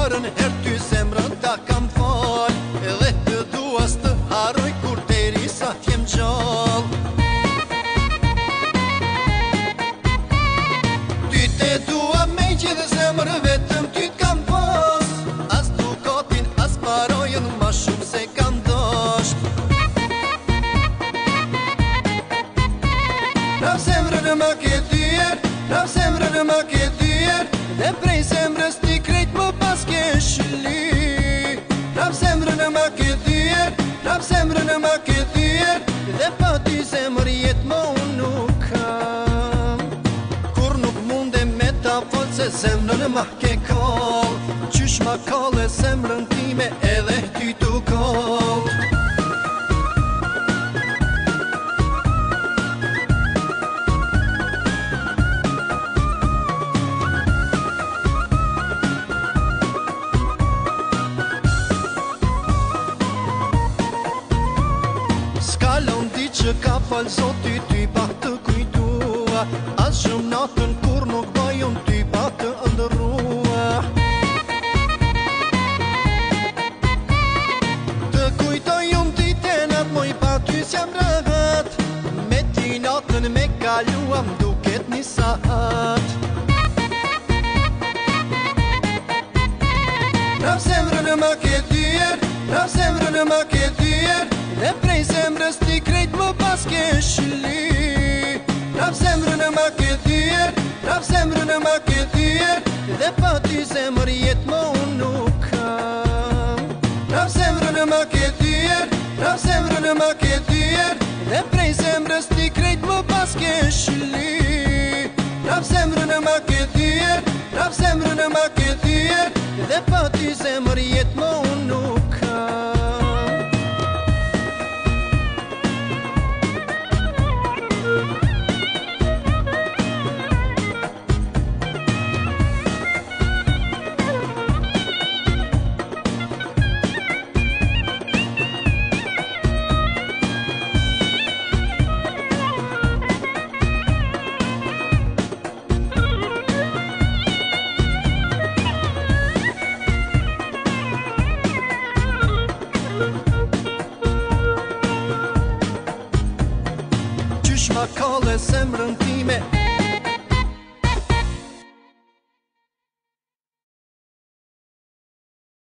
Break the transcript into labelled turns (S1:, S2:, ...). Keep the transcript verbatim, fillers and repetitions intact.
S1: parën her ty zemrën ta kam fal, edhe të dua s'të haroj kur deri sa t'jem gjall. Ty te dua me gjithë zemrë, vetëm ty t'kam pas, as dukatin as parojën ma shumë se kam dasht. Rap zemrën ma ke dyer, rap zemrën ma ke dyer, dhe prej zemrës ti krejt më pas ke shli. Rap zemrën ma ke dyer, rap zemrën ma ke dyer, dhe pa ty zemër jet më unë nuk kam. Kur nuk munde me ta fol se zemrën ma ke kall, qysh ma kall e zemrën time edhe ty tu kall. Që ka falë zoti ty pa të kujtua, as shumë natën kur nuk bajon ty pa të ndërrua. Të kujtoj unë ty të natë moj pa ty s'jam rahat, me ty natën me kaluam duket një saat. Rap zemrën ma ke dyer, rap zemrën ma ke dyer, dhe prej zemrës ti krejt më pas ke shli. Rap zemrën ma ke dyer, rap zemrën ma ke dyer, dhe pa ty zemër jet më unë nuk kam. Rap zemrën ma ke dyer, rap zemrën ma ke dyer, dhe prej zemrës ti krejt më pas ke shli. Rap zemrën ma ke dyer, rap zemrën ma ke dyer, dhe pa ty zemër jet më unë nuk kam.